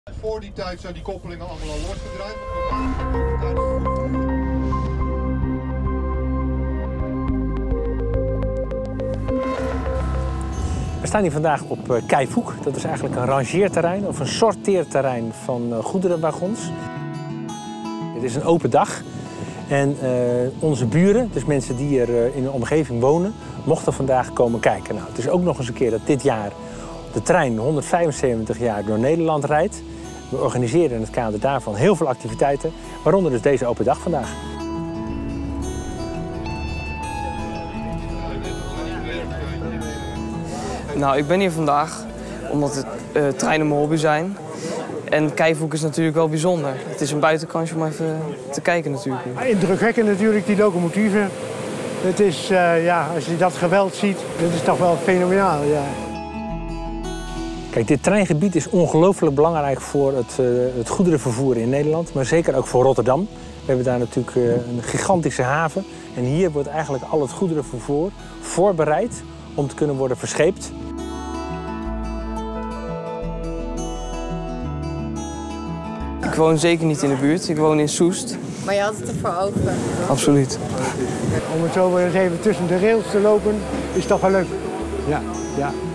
Voor die tijd zijn die koppelingen allemaal al losgedraaid. We staan hier vandaag op Keivoek. Dat is eigenlijk een rangeerterrein of een sorteerterrein van goederenwagons. Het is een open dag en onze buren, dus mensen die er in de omgeving wonen, mochten vandaag komen kijken. Nou, het is ook nog eens een keer dat dit jaar de trein 175 jaar door Nederland rijdt. We organiseren in het kader daarvan heel veel activiteiten, waaronder dus deze open dag vandaag. Nou, ik ben hier vandaag omdat het treinen mijn hobby zijn. En Keivoek is natuurlijk wel bijzonder. Het is een buitenkansje om even te kijken natuurlijk. Indrukwekkend natuurlijk, die locomotieven. Het is, ja, als je dat geweld ziet, dat is toch wel fenomenaal. Ja. Kijk, dit treingebied is ongelooflijk belangrijk voor het goederenvervoer in Nederland, maar zeker ook voor Rotterdam. We hebben daar natuurlijk een gigantische haven en hier wordt eigenlijk al het goederenvervoer voorbereid om te kunnen worden verscheept. Ik woon zeker niet in de buurt, ik woon in Soest. Maar je had het ervoor over? Absoluut. Om het zo weer eens even tussen de rails te lopen, is toch wel leuk. Ja, ja.